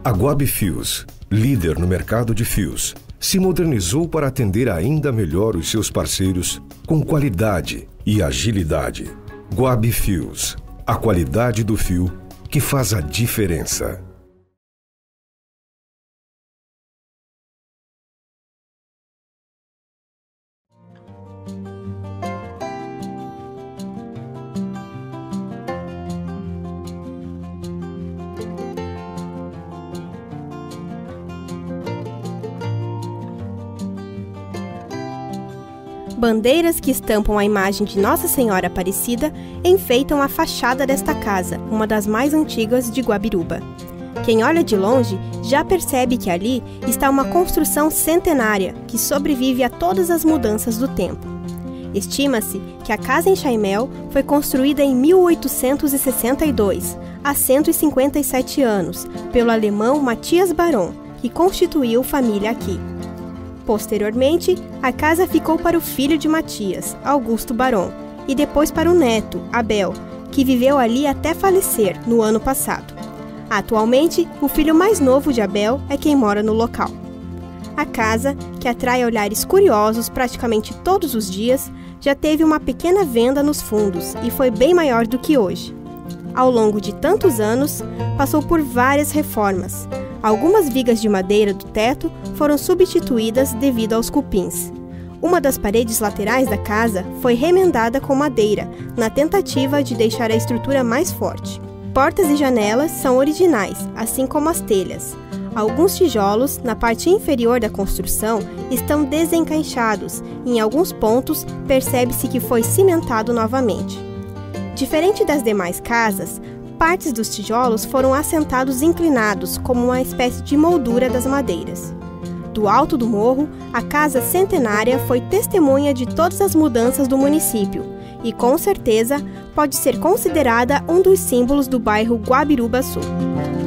A Guabi Fios, líder no mercado de fios, se modernizou para atender ainda melhor os seus parceiros com qualidade e agilidade. Guabi Fios, a qualidade do fio que faz a diferença. Bandeiras que estampam a imagem de Nossa Senhora Aparecida enfeitam a fachada desta casa, uma das mais antigas de Guabiruba. Quem olha de longe já percebe que ali está uma construção centenária que sobrevive a todas as mudanças do tempo. Estima-se que a casa em Chaimel foi construída em 1862, há 157 anos, pelo alemão Matthias Baron, que constituiu família aqui. Posteriormente, a casa ficou para o filho de Matthias, Augusto Baron, e depois para o neto, Abel, que viveu ali até falecer no ano passado. Atualmente, o filho mais novo de Abel é quem mora no local. A casa, que atrai olhares curiosos praticamente todos os dias, já teve uma pequena venda nos fundos e foi bem maior do que hoje. Ao longo de tantos anos, passou por várias reformas. Algumas vigas de madeira do teto foram substituídas devido aos cupins. Uma das paredes laterais da casa foi remendada com madeira, na tentativa de deixar a estrutura mais forte. Portas e janelas são originais, assim como as telhas. Alguns tijolos, na parte inferior da construção, estão desencaixados e em alguns pontos percebe-se que foi cimentado novamente. Diferente das demais casas, partes dos tijolos foram assentados inclinados, como uma espécie de moldura das madeiras. Do alto do morro, a casa centenária foi testemunha de todas as mudanças do município e, com certeza, pode ser considerada um dos símbolos do bairro Guabiruba Sul.